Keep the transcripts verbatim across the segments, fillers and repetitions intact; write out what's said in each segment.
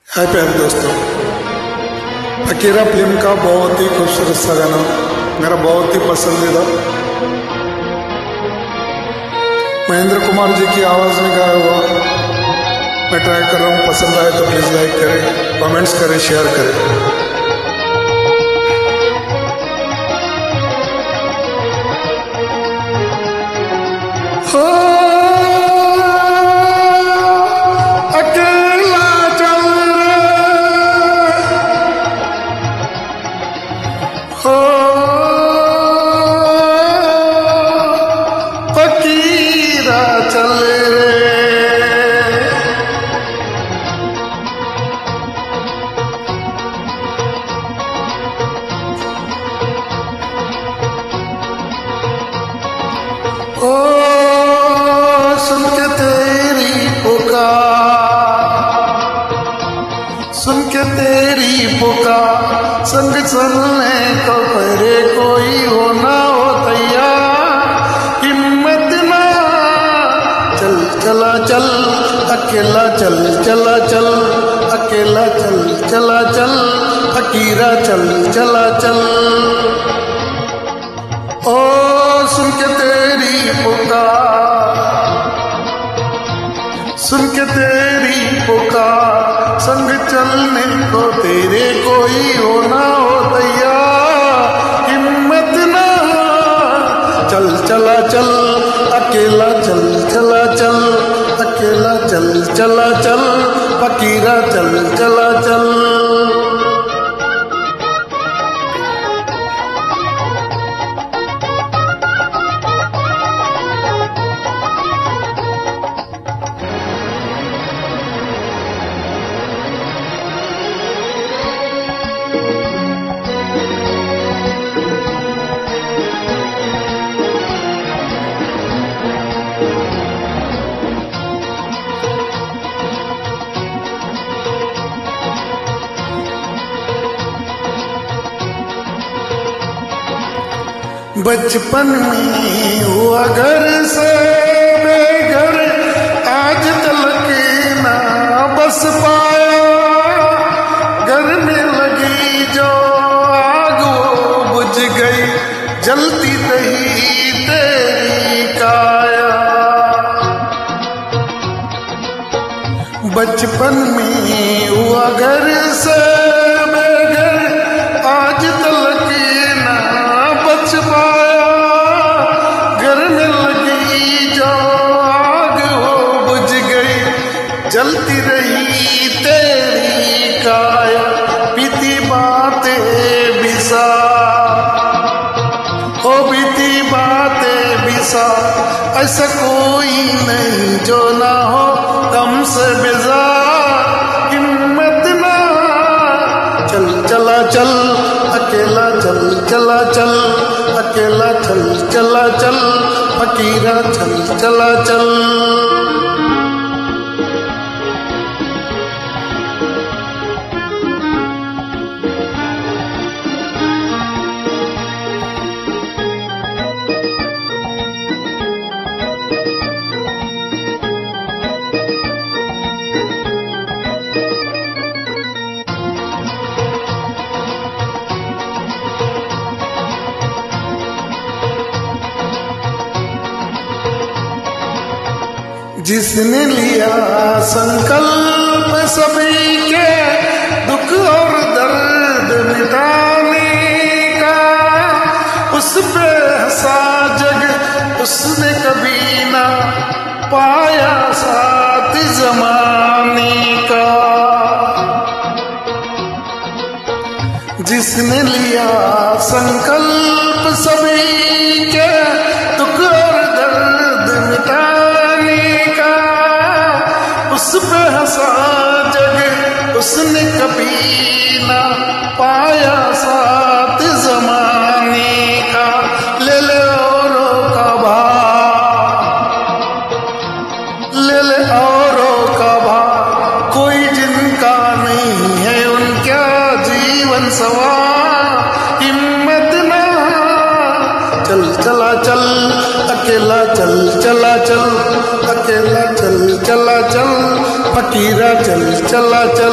हाय प्यारे दोस्तों, Akira film का बहुत ही खूबसूरत सा गाना मेरा बहुत ही पसंदीदा महेंद्र कुमार जी की आवाज में गाया हुआ मैं ट्राई कर रहा हूँ। पसंद आए तो प्लीज लाइक करें, कमेंट्स करें, शेयर करें। हो फकीरा चल रे, ओ सुन के तेरी पुकार, सुन के तेरी पुकार, संग चलने को परे कोई हो ना हो तैयार, हिम्मत ना चल चला चल अकेला, चल चला चल अकेला, चल चला चल फकीरा, चल चला चल। ओ सुन के तेरी पुकार, सुन के तेरी पुकार, संग चलने को तेरे कोई हो ना हो तैयार, हिम्मत ना चल चला चल अकेला, चल चला चल अकेला, चल चला चल फकीरा, चल चला चल। बचपन में हुआ घर से बेघर, आज तलक ना बस पाया, घर में लगी जो आग वो बुझ गई, जलती रही तेरी काया। बचपन में हुआ घर से बेघर, आज तलक ना बच पाया, घर में लगी जो आग वो बुझ गई, जलती रही तेरी काया, बीती बातें बिसा, ओ बीती बातें बिसा, ऐसा कोई नहीं जो ना हो गम से बेजार, हिम्मत ना चल चला चल अकेला, चल चला चल अकेला, चल चला चल फकीरा, चल चला चल। जिसने लिया संकल्प सभी के दुख और दर्द मिटाने का, उस पे हंसा जग उसने कभी ना पाया साथ जमाने का। जिसने लिया संकल्प सभी के दुख और दर्द मिटाने का, उस पे हंसा जग उसने कभी ना पाया साथ जमाने का। ले ले औरों का भार, ले ले औरों का भार, कोई जिनका नहीं है उनका जीवन सवार, हिम्मत ना चल चला चल अकेला, चल चला चल अकेला, चल चला चल फकीरा चल चला चल।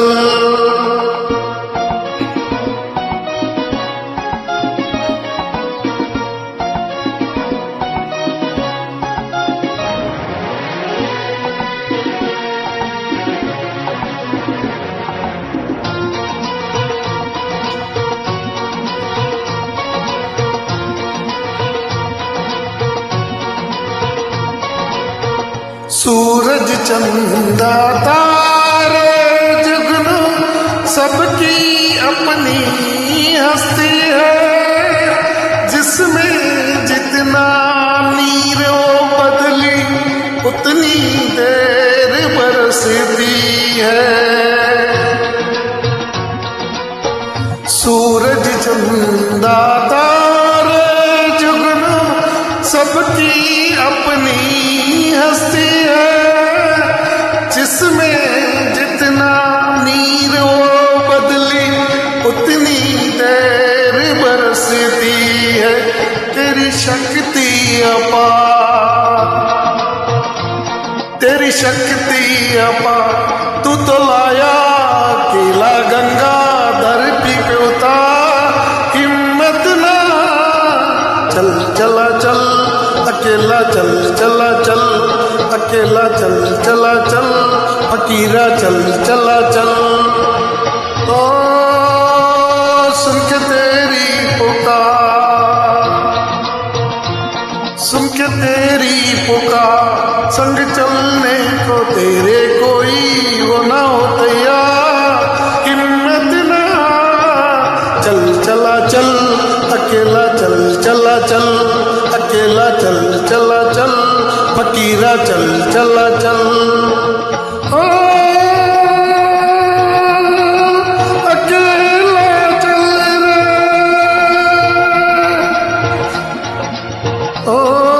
सूरज चंदा तारे जुगनू सबकी अपनी हस्ती है, जिसमें जितना नीरो बदली उतनी देर बरसती है। सूरज चंदा तारे जुगनू सबकी अपनी हस्ती है, जिसमें जितना नीर वो बदली उतनी देर बरसती है। तेरी शक्ति अपार, तेरी शक्ति अपार, तू तो लाया केला गंगा धरती पे उतार। हिम्मत ना, चल चला चल अकेला चल चला चल, अकेला चल चला चल, फकीरा चल चला चल। ओ सुन के तेरी पुकार, सुन के तेरी पुकार, संग चलने को तेरे कोई वो ना हो तैयार। हिम्मत ना, चल चला चल अकेला चल चला चल, अकेला चल चला चल, फकीरा चल चला चल। ओ अकेला चल रे, ओ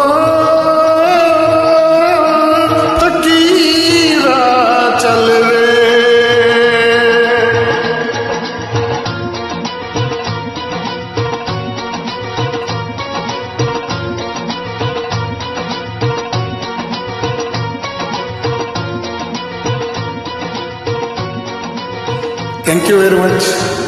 फकीरा चल रे। Thank you very much.